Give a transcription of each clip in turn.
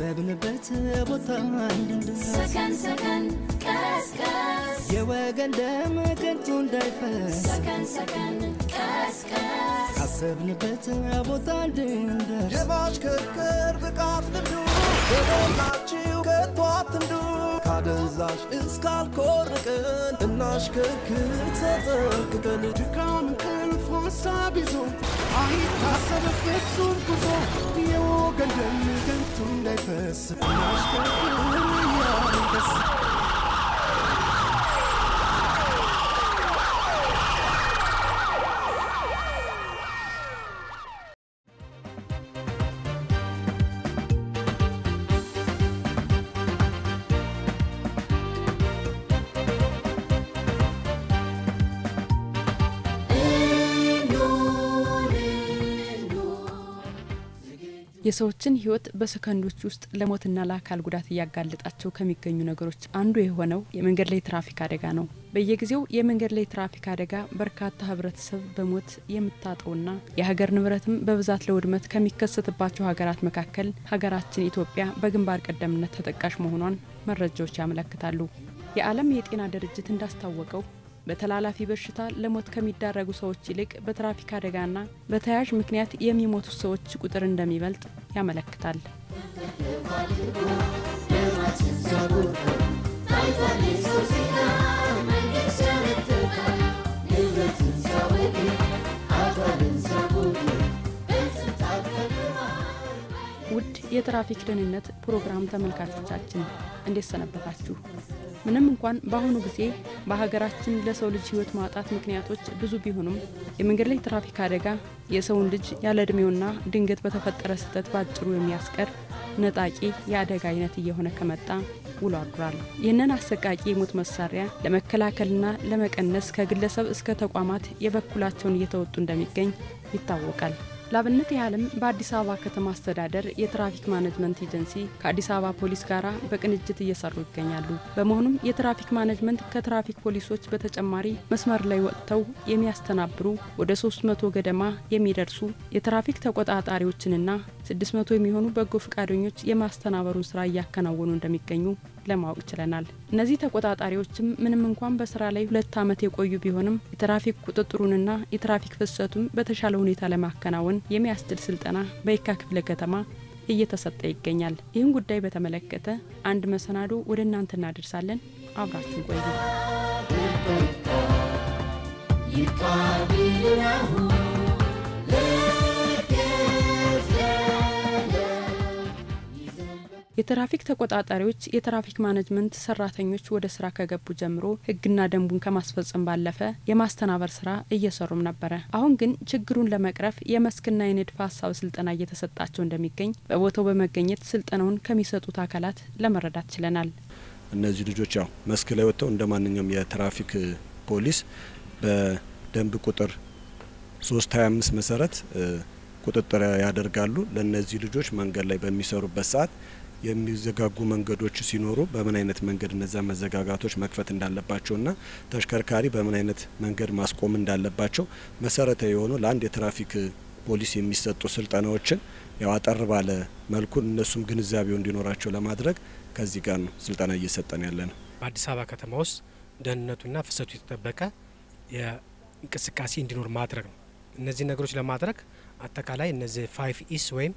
ካሰብንበት ቦታ እንድንደርስ ሰከን ሰከን ቀስ ቀስ የወገን ደም ከንቱ እንዳይፈስ ሰከን ሰከን ቀስ ቀስ ካሰብንበት ቦታ እንድንደርስ የማሽከርከር ብቃት ልምዱ በሞላችሁ ከቶ አትንዱ ካደንዛዥ እስከ አልኮል ርቀን እናሽከርክር ተጠንቅቀን ድካም እንቅልፍ ሀሳብ ይዞ አይታሰብ ፍጹም ጉዞ የወገን ደም ከንቱ እንዳይፈስ እናሽከርክር እያልን ደስ የሰዎችን ህይወት በሰከንዶች ውስጥ ለሞትና ለአካል ጉዳት ያጋለጣቸው ከሚገኙ ነገሮች አንዱ የሆነው የመንገድ ላይ ትራፊክ አደጋ ነው። በየጊዜው የመንገድ ላይ ትራፊክ አደጋ በርካታ ህብረተሰብ በሞት የምታጠውና የሀገር ንብረትም በብዛት ለውድመት ከሚከሰትባቸው ሀገራት መካከል ሀገራችን ኢትዮጵያ በግንባር ቀደምትነት ተጠቃሽ መሆኗን መረጃዎች ያመለክታሉ። የዓለም የጤና ድርጅት እንዳስታወቀው በተላላፊ በሽታ ለሞት ከሚዳረጉ ሰዎች ይልቅ በትራፊክ አደጋና በተያያዥ ምክንያት የሚሞቱ ሰዎች ቁጥር እንደሚበልጥ ያመለክታል። ውድ የትራፊክ ደህንነት ፕሮግራም ተመልካቾቻችን እንዴት ሰነበታችሁ? ምንም እንኳን በአሁኑ ጊዜ በሀገራችን ለሰው ልጅ ህይወት ማጣት ምክንያቶች ብዙ ቢሆኑም የመንገድ ላይ ትራፊክ አደጋ የሰውን ልጅ ያለ እድሜውና ድንገት በተፈጠረ ስህተት ባጭሩ የሚያስቀር ነጣቂ የአደጋ አይነት እየሆነ ከመጣ ውሎ አድሯል። ይህንን አሰቃቂ የሞት መሳሪያ ለመከላከልና ለመቀነስ ከግለሰብ እስከ ተቋማት የበኩላቸውን እየተወጡ እንደሚገኝ ይታወቃል። ላብነት ያለም በአዲስ አበባ ከተማ አስተዳደር የትራፊክ ማኔጅመንት ኤጀንሲ ከአዲስ አበባ ፖሊስ ጋራ በቅንጅት እየሰሩ ይገኛሉ። በመሆኑም የትራፊክ ማኔጅመንት ከትራፊክ ፖሊሶች በተጨማሪ መስመር ላይ ወጥተው የሚያስተናብሩ ወደ 300 ገደማ የሚደርሱ የትራፊክ ተቆጣጣሪዎችንና 600 የሚሆኑ በጎ ፈቃደኞች የማስተናበሩን ስራ እያከናወኑ እንደሚገኙ ለማወቅ ችለናል። እነዚህ ተቆጣጣሪዎችም ምንም እንኳን በስራ ላይ 2 አመት የቆዩ ቢሆንም የትራፊክ ቁጥጥሩንና የትራፊክ ፍሰቱን በተሻለ ሁኔታ ለማከናወን የሚያስችል ስልጠና በየካ ክፍለ ከተማ እየተሰጠ ይገኛል። ይህን ጉዳይ በተመለከተ አንድ መሰናዶ ወደ እናንተ እናደርሳለን። አብራችሁን ቆዩ። የትራፊክ ተቆጣጣሪዎች የትራፊክ ማኔጅመንት ሰራተኞች ወደ ስራ ከገቡ ጀምሮ ህግና ደንቡን ከማስፈጸም ባለፈ የማስተናበር ስራ እየሰሩም ነበር። አሁን ግን ችግሩን ለመቅረፍ የመስክና የንድፈ ሐሳብ ስልጠና እየተሰጣቸው እንደሚገኝ በቦታው በመገኘት ስልጠናውን ከሚሰጡት አካላት ለመረዳት ችለናል። እነዚህ ልጆች ያው መስክ ላይ ወጥተው እንደማንኛውም የትራፊክ ፖሊስ በደንብ ቁጥር 325 መሰረት ቁጥጥር ያደርጋሉ። ለነዚህ ልጆች መንገድ ላይ በሚሰሩበት ሰዓት የሚዘጋጉ መንገዶች ሲኖሩ በምን አይነት መንገድ እነዛ መዘጋጋቶች መክፈት እንዳለባቸውና ተሽከርካሪ በምን አይነት መንገድ ማስቆም እንዳለባቸው መሰረታዊ የሆኑ ለአንድ የትራፊክ ፖሊስ የሚሰጡ ስልጠናዎችን ያው አጠር ባለ መልኩ እነሱም ግንዛቤው እንዲኖራቸው ለማድረግ ከዚህ ጋር ነው ስልጠና እየሰጠን ያለነው። በአዲስ አበባ ከተማ ውስጥ ደህንነቱና ፍሰቱ የተጠበቀ የእንቅስቃሴ እንዲኖር ማድረግ ነው። እነዚህ ነገሮች ለማድረግ አጠቃላይ እነዚህ 5 ኢስ ወይም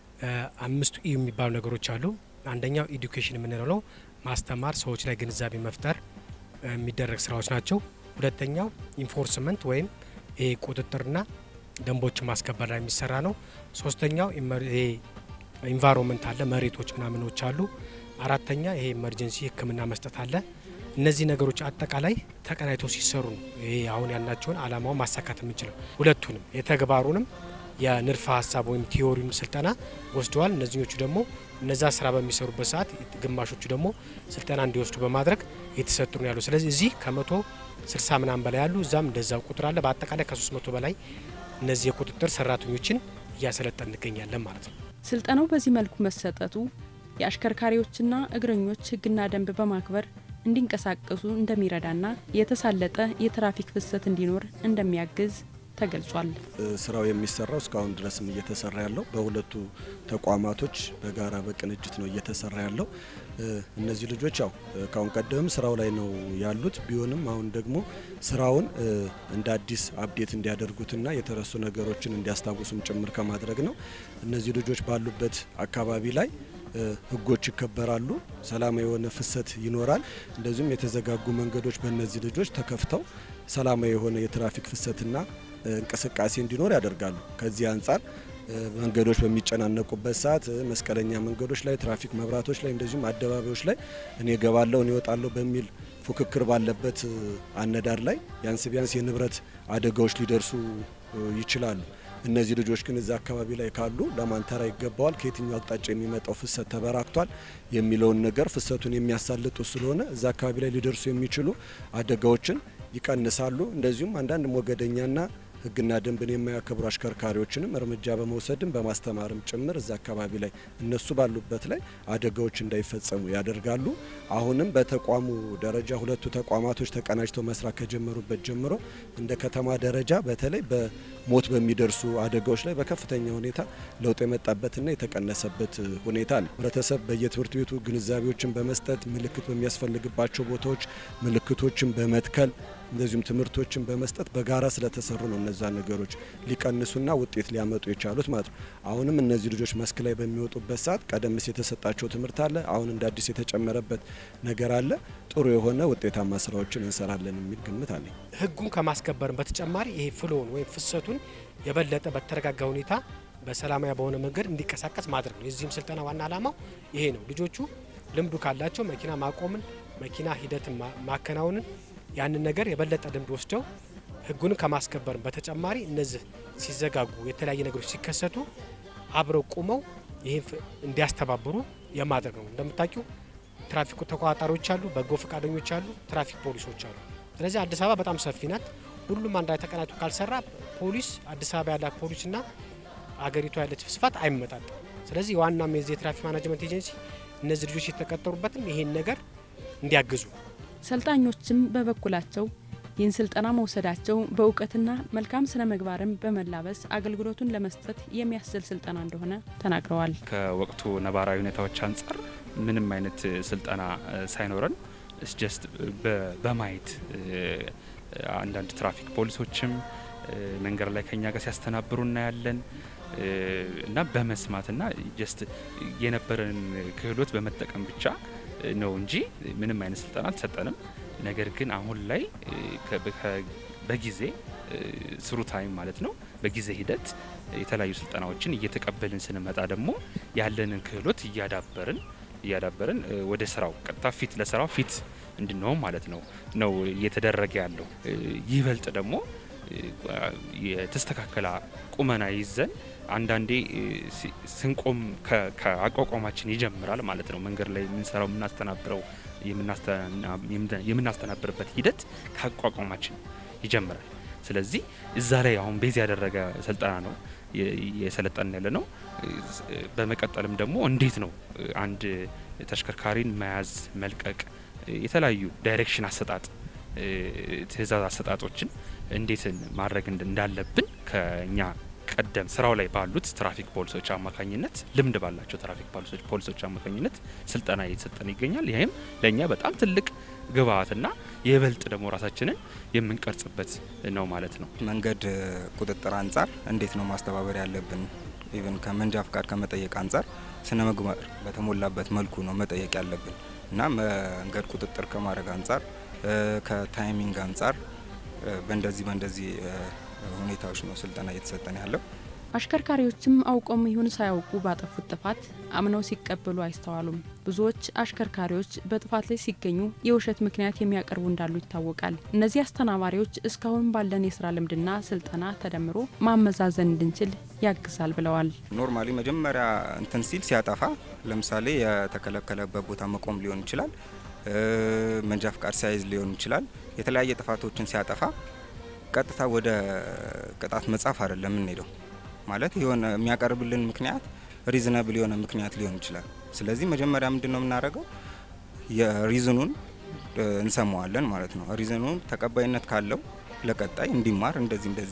5 ኢ የሚባሉ ነገሮች አሉ። አንደኛው ኤዱኬሽን የምንለው ነው፣ ማስተማር፣ ሰዎች ላይ ግንዛቤ መፍጠር የሚደረግ ስራዎች ናቸው። ሁለተኛው ኢንፎርስመንት ወይም ቁጥጥርና ደንቦች ማስከበር ላይ የሚሰራ ነው። ሶስተኛው ኢንቫይሮንመንት አለ፣ መሬቶች ምናምኖች አሉ። አራተኛ ይሄ ኢመርጀንሲ ህክምና መስጠት አለ። እነዚህ ነገሮች አጠቃላይ ተቀናይተው ሲሰሩ ነው ይሄ አሁን ያናቸውን አላማው ማሳካት የምንችለው። ሁለቱንም የተግባሩንም የንድፈ ሐሳብ ወይም ቲዮሪውን ስልጠና ወስደዋል። እነዚህኞቹ ደግሞ እነዛ ስራ በሚሰሩበት ሰዓት ግማሾቹ ደግሞ ስልጠና እንዲወስዱ በማድረግ የተሰጡ ነው ያሉ። ስለዚህ እዚህ ከ160 ምናምን በላይ ያሉ እዛም እንደዛው ቁጥር አለ። በአጠቃላይ ከ300 በላይ እነዚህ የቁጥጥር ሰራተኞችን እያሰለጠን እንገኛለን ማለት ነው። ስልጠናው በዚህ መልኩ መሰጠቱ የአሽከርካሪዎችና እግረኞች ህግና ደንብ በማክበር እንዲንቀሳቀሱ እንደሚረዳና የተሳለጠ የትራፊክ ፍሰት እንዲኖር እንደሚያግዝ ተገልጿል። ስራው የሚሰራው እስካሁን ድረስም እየተሰራ ያለው በሁለቱ ተቋማቶች በጋራ በቅንጅት ነው እየተሰራ ያለው። እነዚህ ልጆች ያው ካሁን ቀደም ስራው ላይ ነው ያሉት ቢሆንም አሁን ደግሞ ስራውን እንደ አዲስ አፕዴት እንዲያደርጉትና የተረሱ ነገሮችን እንዲያስታውሱም ጭምር ከማድረግ ነው። እነዚህ ልጆች ባሉበት አካባቢ ላይ ህጎች ይከበራሉ፣ ሰላማዊ የሆነ ፍሰት ይኖራል። እንደዚሁም የተዘጋጉ መንገዶች በእነዚህ ልጆች ተከፍተው ሰላማዊ የሆነ የትራፊክ ፍሰትና እንቅስቃሴ እንዲኖር ያደርጋሉ። ከዚህ አንጻር መንገዶች በሚጨናነቁበት ሰዓት መስቀለኛ መንገዶች ላይ፣ ትራፊክ መብራቶች ላይ እንደዚሁም አደባባዮች ላይ እኔ ገባለሁ እኔ ወጣለሁ በሚል ፉክክር ባለበት አነዳር ላይ ቢያንስ የንብረት አደጋዎች ሊደርሱ ይችላሉ። እነዚህ ልጆች ግን እዛ አካባቢ ላይ ካሉ ለማን ተራ ይገባዋል፣ ከየትኛው አቅጣጫ የሚመጣው ፍሰት ተበራክቷል የሚለውን ነገር ፍሰቱን የሚያሳልጡ ስለሆነ እዛ አካባቢ ላይ ሊደርሱ የሚችሉ አደጋዎችን ይቀንሳሉ። እንደዚሁም አንዳንድ ሞገደኛና ህግና ደንብን የማያከብሩ አሽከርካሪዎችንም እርምጃ በመውሰድም በማስተማርም ጭምር እዛ አካባቢ ላይ እነሱ ባሉበት ላይ አደጋዎች እንዳይፈጸሙ ያደርጋሉ። አሁንም በተቋሙ ደረጃ ሁለቱ ተቋማቶች ተቀናጅተው መስራት ከጀመሩበት ጀምሮ እንደ ከተማ ደረጃ በተለይ በሞት በሚደርሱ አደጋዎች ላይ በከፍተኛ ሁኔታ ለውጥ የመጣበትና የተቀነሰበት ሁኔታ አለ። ህብረተሰብ በየትምህርት ቤቱ ግንዛቤዎችን በመስጠት ምልክት በሚያስፈልግባቸው ቦታዎች ምልክቶችን በመትከል እንደዚሁም ትምህርቶችን በመስጠት በጋራ ስለተሰሩ ነው እነዛ ነገሮች ሊቀንሱና ውጤት ሊያመጡ የቻሉት ማለት ነው። አሁንም እነዚህ ልጆች መስክ ላይ በሚወጡበት ሰዓት ቀደም ሲል የተሰጣቸው ትምህርት አለ፣ አሁን እንደ አዲስ የተጨመረበት ነገር አለ። ጥሩ የሆነ ውጤታማ ስራዎችን እንሰራለን የሚል ግምት አለኝ። ህጉን ከማስከበር በተጨማሪ ይሄ ፍሎውን ወይም ፍሰቱን የበለጠ በተረጋጋ ሁኔታ በሰላማዊ በሆነ መንገድ እንዲቀሳቀስ ማድረግ ነው። የዚህም ስልጠና ዋና ዓላማው ይሄ ነው። ልጆቹ ልምዱ ካላቸው መኪና ማቆምን፣ መኪና ሂደትን ማከናወንን ያንን ነገር የበለጠ ልምድ ወስደው ህጉን ከማስከበር በተጨማሪ እነዚህ ሲዘጋጉ የተለያየ ነገሮች ሲከሰቱ አብረው ቆመው ይሄን እንዲያስተባብሩ የማድረግ ነው። እንደምታውቁ ትራፊክ ተቆጣጣሪዎች አሉ፣ በጎ ፈቃደኞች አሉ፣ ትራፊክ ፖሊሶች አሉ። ስለዚህ አዲስ አበባ በጣም ሰፊ ናት። ሁሉም አንድ ላይ ተቀናጅቶ ካልሰራ ፖሊስ አዲስ አበባ ያለ ፖሊስና አገሪቱ ያለች ስፋት አይመጣጣም። ስለዚህ ዋናው የዚህ ትራፊክ ማኔጅመንት ኤጀንሲ እነዚህ ልጆች የተቀጠሩበትም ይሄን ነገር እንዲያግዙ ሰልጣኞችም በበኩላቸው ይህን ስልጠና መውሰዳቸው በእውቀትና መልካም ስነ ምግባርን በመላበስ አገልግሎቱን ለመስጠት የሚያስችል ስልጠና እንደሆነ ተናግረዋል። ከወቅቱ ነባራዊ ሁኔታዎች አንጻር ምንም አይነት ስልጠና ሳይኖረን ጀስት በማየት አንዳንድ ትራፊክ ፖሊሶችም መንገድ ላይ ከኛ ጋር ሲያስተናብሩ እናያለን እና በመስማትና ጀስት የነበረን ክህሎት በመጠቀም ብቻ ነው እንጂ ምንም አይነት ስልጠና አልተሰጠንም። ነገር ግን አሁን ላይ በጊዜ ስሩ ታይም ማለት ነው በጊዜ ሂደት የተለያዩ ስልጠናዎችን እየተቀበልን ስንመጣ ደግሞ ያለንን ክህሎት እያዳበርን ወደ ስራው ቀጥታ ፊት ለስራው ፊት እንድንሆን ማለት ነው እየተደረገ ያለው። ይበልጥ ደግሞ የተስተካከለ ቁመና ይዘን አንዳንዴ ስንቆም ከአቋቋማችን ይጀምራል ማለት ነው። መንገድ ላይ የምንሰራው የምናስተናብርበት ሂደት ከአቋቋማችን ይጀምራል። ስለዚህ እዛ ላይ አሁን ቤዝ ያደረገ ስልጠና ነው የሰለጠን ያለ ነው። በመቀጠልም ደግሞ እንዴት ነው አንድ ተሽከርካሪን መያዝ፣ መልቀቅ፣ የተለያዩ ዳይሬክሽን አሰጣጥ ትዕዛዝ አሰጣጦችን እንዴት ማድረግ እንዳለብን ከኛ ቀደም ስራው ላይ ባሉት ትራፊክ ፖሊሶች አማካኝነት ልምድ ባላቸው ትራፊክ ፖሊሶች አማካኝነት ስልጠና እየተሰጠን ይገኛል። ይሄም ለኛ በጣም ትልቅ ግብአትና የበልጥ ደግሞ ራሳችንን የምንቀርጽበት ነው ማለት ነው። መንገድ ቁጥጥር አንጻር እንዴት ነው ማስተባበር ያለብን? ኢቭን ከመንጃ ፍቃድ ከመጠየቅ አንጻር ስነ ምግባር በተሞላበት መልኩ ነው መጠየቅ ያለብን እና መንገድ ቁጥጥር ከማድረግ አንጻር ከታይሚንግ አንጻር በእንደዚህ ሁኔታዎች ነው ስልጠና እየተሰጠን ያለው። አሽከርካሪዎችም አውቀውም ይሁን ሳያውቁ ባጠፉት ጥፋት አምነው ሲቀበሉ አይስተዋሉም። ብዙዎች አሽከርካሪዎች በጥፋት ላይ ሲገኙ የውሸት ምክንያት የሚያቀርቡ እንዳሉ ይታወቃል። እነዚህ አስተናባሪዎች እስካሁን ባለን የስራ ልምድና ስልጠና ተደምሮ ማመዛዘን እንድንችል ያግዛል ብለዋል። ኖርማሊ መጀመሪያ እንትን ሲል ሲያጠፋ ለምሳሌ የተከለከለበት ቦታ መቆም ሊሆን ይችላል፣ መንጃ ፍቃድ ሳይዝ ሊሆን ይችላል። የተለያየ ጥፋቶችን ሲያጠፋ ቀጥታ ወደ ቅጣት መጻፍ አይደለም እንሄደው ማለት የሆነ የሚያቀርብልን ምክንያት ሪዝነብል የሆነ ምክንያት ሊሆን ይችላል። ስለዚህ መጀመሪያ ምንድነው የምናደርገው የሪዝኑን እንሰማዋለን ማለት ነው። ሪዝኑን ተቀባይነት ካለው ለቀጣይ እንዲማር እንደዚህ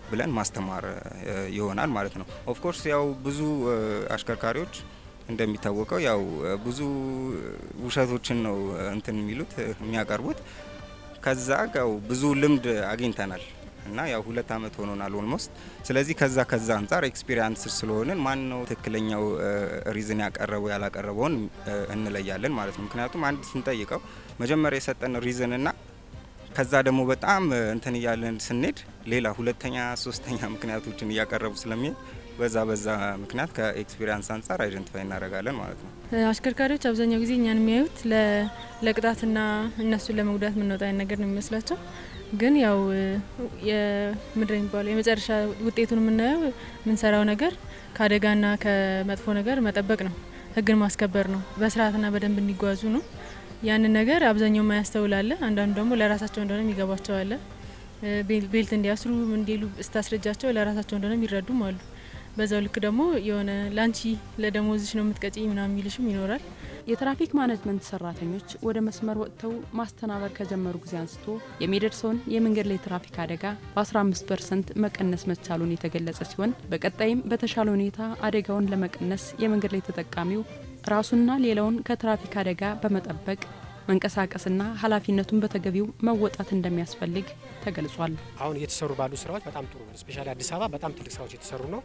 ብለን ማስተማር ይሆናል ማለት ነው። ኦፍ ኮርስ ያው ብዙ አሽከርካሪዎች እንደሚታወቀው ያው ብዙ ውሸቶችን ነው እንትን የሚሉት የሚያቀርቡት። ከዛ ያው ብዙ ልምድ አግኝተናል እና ያው 2 አመት ሆኖናል ኦልሞስት። ስለዚህ ከዛ አንፃር ኤክስፒሪያንስ ስለሆነን ማን ነው ትክክለኛው ሪዝን ያቀረበው ያላቀረበውን እንለያለን ማለት ነው። ምክንያቱም አንድ ስንጠይቀው መጀመሪያ የሰጠን ሪዝን እና ከዛ ደግሞ በጣም እንትን እያለን ስንሄድ ሌላ ሁለተኛ ሶስተኛ ምክንያቶችን እያቀረቡ ስለሚል በዛ ምክንያት ከኤክስፒሪያንስ አንፃር አይደንቲፋይ እናደርጋለን ማለት ነው። አሽከርካሪዎች አብዛኛው ጊዜ እኛን የሚያዩት ለቅጣትና እነሱን ለመጉዳት ምንወጣ ነገር ነው የሚመስላቸው። ግን ያው የምድረኝ ባለው የመጨረሻ ውጤቱን የምናየው ምንሰራው ነገር ከአደጋና ከመጥፎ ነገር መጠበቅ ነው፣ ህግን ማስከበር ነው፣ በስርዓትና በደንብ እንዲጓዙ ነው። ያንን ነገር አብዛኛው ማያስተውላለ፣ አንዳንዱ ደግሞ ለራሳቸው እንደሆነ የሚገባቸው አለ። ቤልት እንዲያስሩ እንዲሉ ስታስረጃቸው ለራሳቸው እንደሆነ የሚረዱም አሉ። በዛው ልክ ደግሞ የሆነ ላንቺ ለደሞዝሽ ነው የምትቀጪ ምናምን የሚልሽም ይኖራል። የትራፊክ ማኔጅመንት ሰራተኞች ወደ መስመር ወጥተው ማስተናበር ከጀመሩ ጊዜ አንስቶ የሚደርሰውን የመንገድ ላይ ትራፊክ አደጋ በ15% መቀነስ መቻሉን የተገለጸ ሲሆን በቀጣይም በተሻለ ሁኔታ አደጋውን ለመቀነስ የመንገድ ላይ ተጠቃሚው ራሱና ሌላውን ከትራፊክ አደጋ በመጠበቅ መንቀሳቀስና ኃላፊነቱን በተገቢው መወጣት እንደሚያስፈልግ ተገልጿል። አሁን እየተሰሩ ባሉ ስራዎች በጣም ጥሩ ነው። ስፔሻሊ አዲስ አበባ በጣም ትልቅ ስራዎች እየተሰሩ ነው።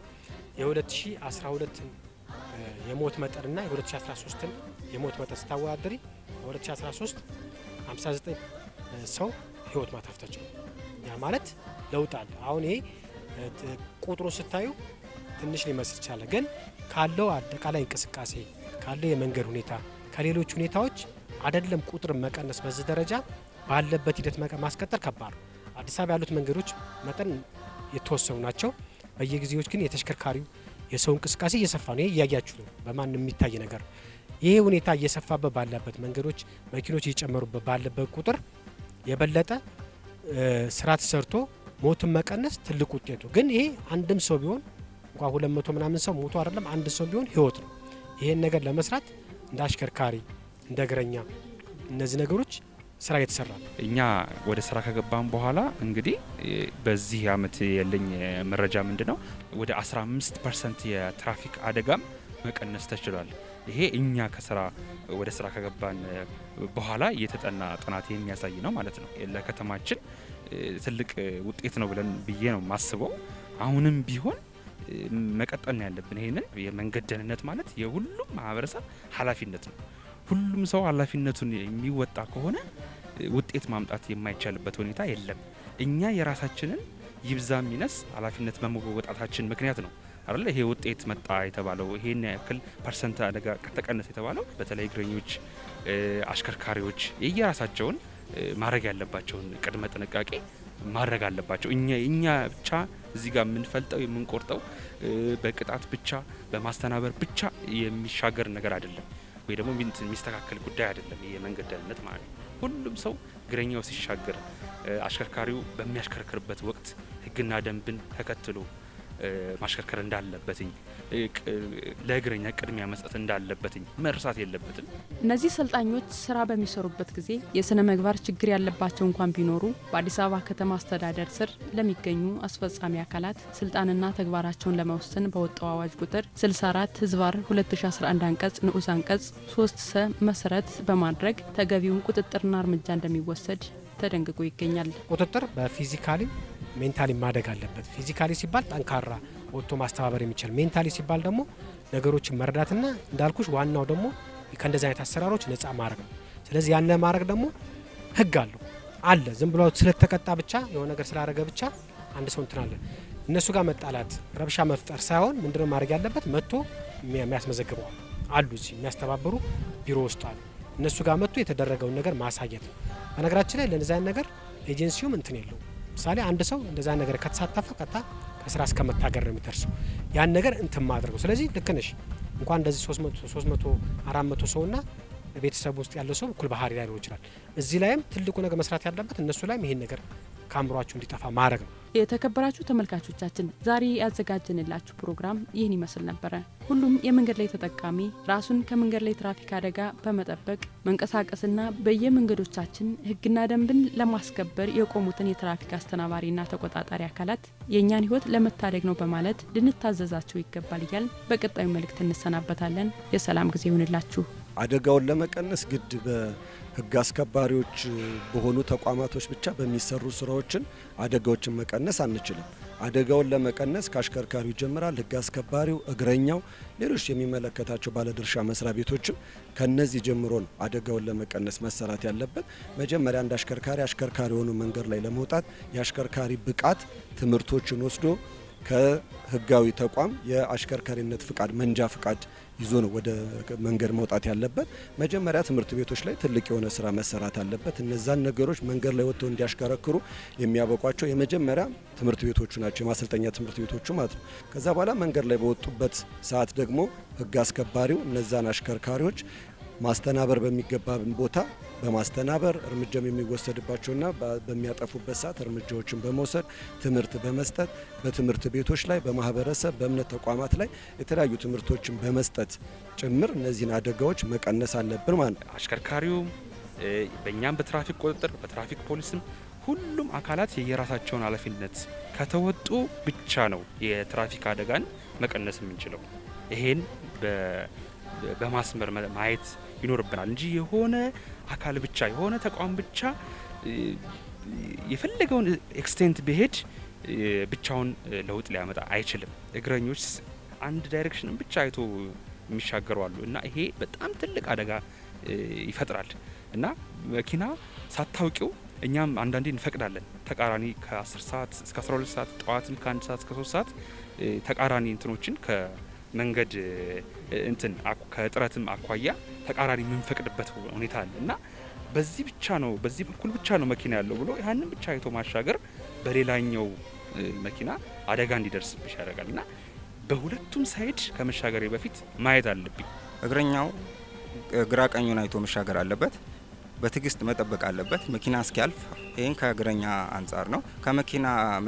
የ2012 የሞት መጠንና የ2013 የሞት መጠን ስታወዳድሪ በ2013 59 ሰው ህይወት ማጥፋት ተችሏል። ያ ማለት ለውጥ አለ። አሁን ይሄ ቁጥሩ ስታዩ ትንሽ ሊመስል ይችላል፣ ግን ካለው አጠቃላይ እንቅስቃሴ ካለው የመንገድ ሁኔታ ከሌሎች ሁኔታዎች አይደለም ቁጥር መቀነስ በዚህ ደረጃ ባለበት ሂደት ማስቀጠል ከባድ ነው። አዲስ አበባ ያሉት መንገዶች መጠን የተወሰኑ ናቸው። በየጊዜዎች ግን የተሽከርካሪው የሰው እንቅስቃሴ እየሰፋ ነው። እያያችሁ ነው፣ በማንም የሚታይ ነገር። ይሄ ሁኔታ እየሰፋበት ባለበት መንገዶች መኪኖች እየጨመሩበት ባለበት ቁጥር የበለጠ ስራ ተሰርቶ ሞትን መቀነስ ትልቅ ውጤት ነው። ግን ይሄ አንድም ሰው ቢሆን እንኳን 200 ምናምን ሰው ሞቶ አይደለም አንድ ሰው ቢሆን ህይወት ነው። ይሄን ነገር ለመስራት እንደ አሽከርካሪ እንደ እግረኛ እነዚህ ነገሮች ስራ እየተሰራ ነው። እኛ ወደ ስራ ከገባን በኋላ እንግዲህ በዚህ አመት ያለኝ መረጃ ምንድነው ወደ 15% የትራፊክ አደጋም መቀነስ ተችሏል። ይሄ እኛ ወደ ስራ ከገባን በኋላ የተጠና ጥናት የሚያሳይ ነው ማለት ነው። ለከተማችን ትልቅ ውጤት ነው ብለን ብዬ ነው ማስበው። አሁንም ቢሆን መቀጠል ያለብን ይሄንን የመንገድ ደህንነት ማለት የሁሉም ማህበረሰብ ኃላፊነት ነው። ሁሉም ሰው ኃላፊነቱን የሚወጣ ከሆነ ውጤት ማምጣት የማይቻልበት ሁኔታ የለም። እኛ የራሳችንን ይብዛም ይነስ ኃላፊነት በመወጣታችን ምክንያት ነው አይደል ይሄ ውጤት መጣ የተባለው። ይሄን ያክል ፐርሰንት አደጋ ከተቀነሰ የተባለው በተለይ እግረኞች፣ አሽከርካሪዎች የየራሳቸውን ማድረግ ያለባቸውን ቅድመ ጥንቃቄ ማድረግ አለባቸው። እኛ ብቻ እዚህ ጋር የምንፈልጠው የምንቆርጠው በቅጣት ብቻ በማስተናበር ብቻ የሚሻገር ነገር አይደለም፣ ወይ ደግሞ የሚስተካከል ጉዳይ አይደለም። የመንገድ ደህንነት ማለት ሁሉም ሰው እግረኛው ሲሻገር አሽከርካሪው በሚያሽከርክርበት ወቅት ህግና ደንብን ተከትሎ ማሽከርከር እንዳለበትኝ ለእግረኛ ቅድሚያ መስጠት እንዳለበትኝ መርሳት የለበትም። እነዚህ ሰልጣኞች ስራ በሚሰሩበት ጊዜ የስነ ምግባር ችግር ያለባቸው እንኳን ቢኖሩ በአዲስ አበባ ከተማ አስተዳደር ስር ለሚገኙ አስፈጻሚ አካላት ስልጣንና ተግባራቸውን ለመወሰን በወጣው አዋጅ ቁጥር 64/2011 አንቀጽ ንዑስ አንቀጽ 3 መሰረት በማድረግ ተገቢውን ቁጥጥርና እርምጃ እንደሚወሰድ ተደንግጎ ይገኛል። ቁጥጥር በፊዚካሊ ሜንታሊ ማደግ አለበት። ፊዚካሊ ሲባል ጠንካራ ወጥቶ ማስተባበር የሚችል፣ ሜንታሊ ሲባል ደግሞ ነገሮችን መረዳትና እንዳልኩሽ ዋናው ደግሞ ከእንደዚህ አይነት አሰራሮች ነፃ ማድረግ ነው። ስለዚህ ያን ለማድረግ ደግሞ ህግ አለ። ዝም ብሎ ስለተቀጣ ብቻ የሆነ ነገር ስላደረገ ብቻ አንድ ሰው እንትን አለ እነሱ ጋር መጣላት ረብሻ መፍጠር ሳይሆን ምንድነው ማድረግ ያለበት መጥቶ የሚያስመዘግበው አሉ፣ እዚህ የሚያስተባብሩ ቢሮ ውስጥ አሉ። እነሱ ጋር መጥቶ የተደረገውን ነገር ማሳየት ነው። በነገራችን ላይ ለነዛ ነገር ኤጀንሲውም እንትን የለው። ምሳሌ አንድ ሰው እንደዛ ነገር ከተሳተፈ ቀጣ ከስራ እስከመታገር ነው የሚደርሰው። ያን ነገር እንትን ማድረግ። ስለዚህ ልክ ነሽ። እንኳን እንደዚህ 300 400 ሰውና ቤተሰብ ውስጥ ያለው ሰው እኩል ባህሪ ላይ ነው ይችላል። እዚህ ላይም ትልቁ ነገር መስራት ያለበት እነሱ ላይም ይሄን ነገር ካምሯችሁ እንዲጠፋ ማድረግ ነው። የተከበራችሁ ተመልካቾቻችን ዛሬ ያዘጋጀንላችሁ ፕሮግራም ይህን ይመስል ነበር። ሁሉም የመንገድ ላይ ተጠቃሚ ራሱን ከመንገድ ላይ ትራፊክ አደጋ በመጠበቅ መንቀሳቀስና በየመንገዶቻችን ህግና ደንብን ለማስከበር የቆሙትን የትራፊክ አስተናባሪና ተቆጣጣሪ አካላት የኛን ህይወት ለመታደግ ነው በማለት ልንታዘዛቸው ይገባል ይላል። በቀጣዩ መልእክት እንሰናበታለን። የሰላም ጊዜ ይሁንላችሁ። አደጋውን ለመቀነስ ግድ በህግ አስከባሪዎች በሆኑ ተቋማቶች ብቻ በሚሰሩ ስራዎችን አደጋዎችን መቀነስ አንችልም። አደጋውን ለመቀነስ ከአሽከርካሪው ይጀምራል። ህግ አስከባሪው፣ እግረኛው፣ ሌሎች የሚመለከታቸው ባለድርሻ መስሪያ ቤቶችም ከነዚህ ጀምሮ ነው አደጋውን ለመቀነስ መሰራት ያለበት። መጀመሪያ አንድ አሽከርካሪ ሆኖ መንገድ ላይ ለመውጣት የአሽከርካሪ ብቃት ትምህርቶችን ወስዶ ከህጋዊ ተቋም የአሽከርካሪነት ፍቃድ መንጃ ፍቃድ ይዞ ነው ወደ መንገድ መውጣት ያለበት። መጀመሪያ ትምህርት ቤቶች ላይ ትልቅ የሆነ ስራ መሰራት አለበት። እነዛን ነገሮች መንገድ ላይ ወጥተው እንዲያሽከረክሩ የሚያበቋቸው የመጀመሪያ ትምህርት ቤቶቹ ናቸው፣ የማሰልጠኛ ትምህርት ቤቶቹ ማለት ነው። ከዛ በኋላ መንገድ ላይ በወጡበት ሰዓት ደግሞ ህግ አስከባሪው እነዛን አሽከርካሪዎች ማስተናበር በሚገባ ቦታ በማስተናበር እርምጃም የሚወሰድባቸውና በሚያጠፉበት ሰዓት እርምጃዎችን በመውሰድ ትምህርት በመስጠት በትምህርት ቤቶች ላይ በማህበረሰብ በእምነት ተቋማት ላይ የተለያዩ ትምህርቶችን በመስጠት ጭምር እነዚህን አደጋዎች መቀነስ አለብን ማለት ነው። አሽከርካሪው በእኛም በትራፊክ ቁጥጥር በትራፊክ ፖሊስም ሁሉም አካላት የየራሳቸውን ኃላፊነት ከተወጡ ብቻ ነው የትራፊክ አደጋን መቀነስ የምንችለው። ይሄን በማስመር ማየት ይኖርብናል እንጂ የሆነ አካል ብቻ የሆነ ተቋም ብቻ የፈለገውን ኤክስቴንት ቢሄድ ብቻውን ለውጥ ሊያመጣ አይችልም። እግረኞች አንድ ዳይሬክሽን ብቻ አይቶ የሚሻገሩ አሉ እና ይሄ በጣም ትልቅ አደጋ ይፈጥራል እና መኪና ሳታውቂው እኛም አንዳንዴ እንፈቅዳለን ተቃራኒ ከ10 ሰዓት እስከ 12 ሰዓት ጠዋትም ከ1 ሰዓት እስከ 3 ሰዓት ተቃራኒ እንትኖችን ከመንገድ እንትን ከጥረትም አኳያ ተቃራኒ የምንፈቅድበት ሁኔታ አለ እና በዚህ ብቻ ነው በዚህ በኩል ብቻ ነው መኪና ያለው ብሎ ያንን ብቻ አይቶ ማሻገር በሌላኛው መኪና አደጋ እንዲደርስብሽ ያደርጋልና በሁለቱም ሳይድ ከመሻገሬ በፊት ማየት አለብኝ። እግረኛው ግራ ቀኙን አይቶ መሻገር አለበት። በትግስት መጠበቅ አለበት መኪና እስኪያልፍ። ይሄን ከእግረኛ አንፃር ነው። ከመኪና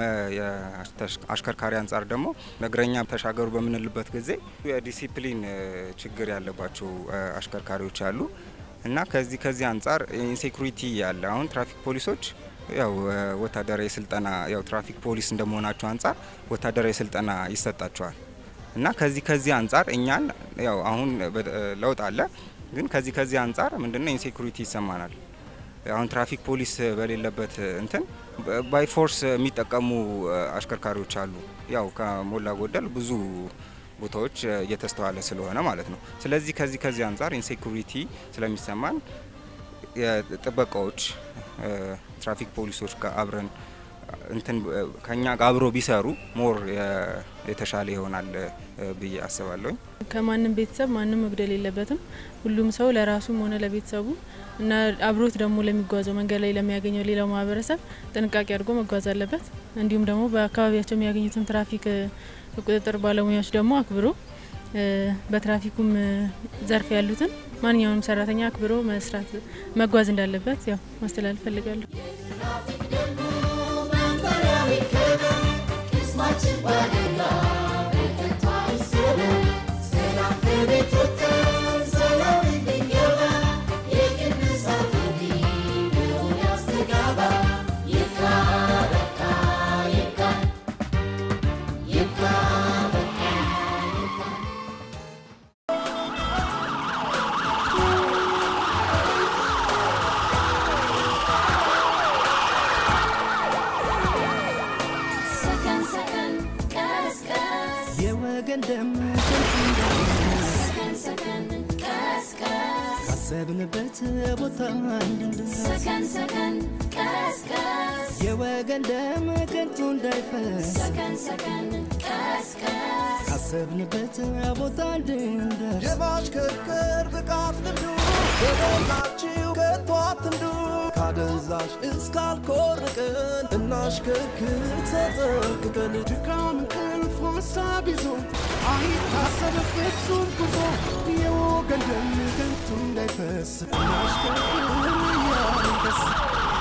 አሽከርካሪ አንፃር ደግሞ ለእግረኛ ተሻገሩ በምንልበት ጊዜ የዲሲፕሊን ችግር ያለባቸው አሽከርካሪዎች አሉ እና ከዚህ አንፃር ኢንሴኩሪቲ ያለ አሁን ትራፊክ ፖሊሶች ያው ወታደራዊ ስልጠና ያው ትራፊክ ፖሊስ እንደመሆናቸው አንፃር ወታደራዊ ስልጠና ይሰጣቸዋል እና ከዚህ አንፃር እኛን ያው አሁን ለውጥ አለ ግን ከዚህ አንፃር ምንድነው ኢንሴኩሪቲ ይሰማናል። አሁን ትራፊክ ፖሊስ በሌለበት እንትን ባይ ፎርስ የሚጠቀሙ አሽከርካሪዎች አሉ። ያው ከሞላ ጎደል ብዙ ቦታዎች እየተስተዋለ ስለሆነ ማለት ነው። ስለዚህ ከዚህ አንፃር ኢንሴኩሪቲ ስለሚሰማን የጥበቃዎች ትራፊክ ፖሊሶች ጋር አብረን እንትን ከኛ ጋር አብሮ ቢሰሩ ሞር የተሻለ ይሆናል ብዬ አስባለሁ። ከማንም ቤተሰብ ማንም መግደል የለበትም። ሁሉም ሰው ለራሱም ሆነ ለቤተሰቡ እና አብሮት ደግሞ ለሚጓዘው መንገድ ላይ ለሚያገኘው ሌላው ማህበረሰብ ጥንቃቄ አድርጎ መጓዝ አለበት። እንዲሁም ደግሞ በአካባቢያቸው የሚያገኙትን ትራፊክ ቁጥጥር ባለሙያዎች ደግሞ አክብሮ በትራፊኩም ዘርፍ ያሉትን ማንኛውንም ሰራተኛ አክብሮ መስራት መጓዝ እንዳለበት ያው ማስተላለፍ ፈልጋለሁ። ካሰብንበት ቦታ እንድንደርስ ሰከን ሰከን ቀስቀስ የወገን ደም ከንቱ እንዳይፈስ ሰከን ሰከን ቀስቀስ ካሰብንበት ቦታ እንድንደርስ የማሽከርከር ብቃት ልምዱ በሞላችሁ ከቶ አትንዱ ካደንዛዥ እስካልኮርቅን እናሽከርክር ተጠንቅቀን ድካም እንቅልፍ ሀሳብ ይዞ አይታሰብ ፍጹም ጉዞ የወገን ደም ከንቱ እንዳይፈስ እናሽከርክር እያልን ደስ